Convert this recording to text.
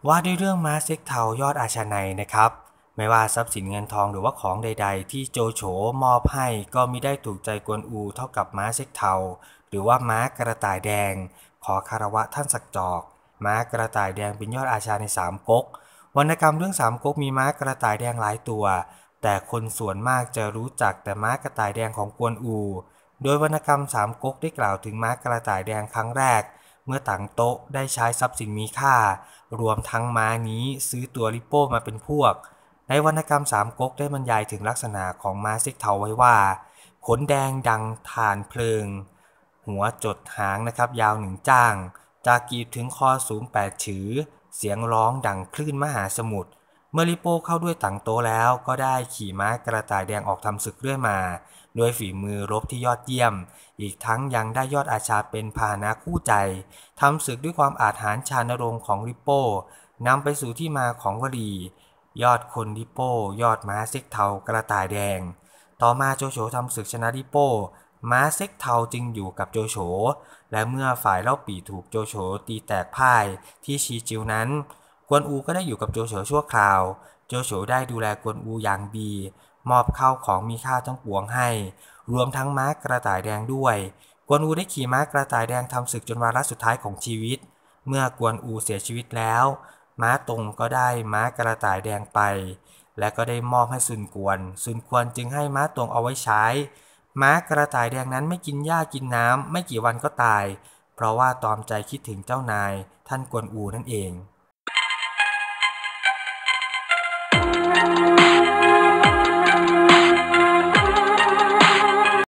ว่าด้วยเรื่องม้าเซ็กเทายอดอาชนัยนะครับไม่ว่าทรัพย์สินเงินทองหรือว่าของใดๆที่โจโฉมอบให้ก็มิได้ถูกใจกวนอูเท่ากับม้าเซ็กเทาหรือว่าม้ากระต่ายแดงขอคารวะท่านสักจอกม้ากระต่ายแดงเป็นยอดอาชาในสามก๊กวรรณกรรมเรื่องสามก๊กมีม้ากระต่ายแดงหลายตัวแต่คนส่วนมากจะรู้จักแต่ม้ากระต่ายแดงของกวนอูโดยวรรณกรรมสามก๊กได้กล่าวถึงม้ากระต่ายแดงครั้งแรกเมื่อต่างโต๊ะได้ใช้ทรัพย์สินมีค่ารวมทั้งม้านี้ซื้อตัวริโป้มาเป็นพวกในวรรณกรรมสามก๊กได้บรรยายถึงลักษณะของม้าเซ็กเทาไว้ว่าขนแดงดังถ่านเพลิงหัวจดหางนะครับยาวหนึ่งจ้างจากกีบถึงคอสูง8 ฉือเสียงร้องดังคลื่นมหาสมุทรเมื่อริโป้เข้าด้วยต่างโตแล้วก็ได้ขี่ม้ากระต่ายแดงออกทำศึกเรื่อยมาด้วยฝีมือรบที่ยอดเยี่ยมอีกทั้งยังได้ยอดอาชาเป็นพาหนะคู่ใจทำศึกด้วยความอาถรรพ์ชาญรงค์ของริโป้นำไปสู่ที่มาของวลียอดคนริโป้ยอดม้าเซ็กเทากระต่ายแดงต่อมาโจโฉทำศึกชนะริโป้ม้าเซ็กเทาจึงอยู่กับโจโฉและเมื่อฝ่ายเล่าปี่ถูกโจโฉตีแตกพ่ายที่ชีจิวนั้นกวนอูก็ได้อยู่กับโจโฉชั่วคราวโจโฉได้ดูแลกวนอูอย่างดีมอบข้าวของมีค่าทั้งปวงให้รวมทั้งม้ากระต่ายแดงด้วยกวนอูได้ขี่ม้ากระต่ายแดงทำศึกจนวาระสุดท้ายของชีวิตเมื่อกวนอูเสียชีวิตแล้วม้าตงก็ได้ม้ากระต่ายแดงไปและก็ได้มอบให้ซุนกวนจึงให้ม้าตงเอาไว้ใช้ม้ากระต่ายแดงนั้นไม่กินหญ้ากินน้ำไม่กี่วันก็ตายเพราะว่าตอมใจคิดถึงเจ้านายท่านกวนอูนั่นเอง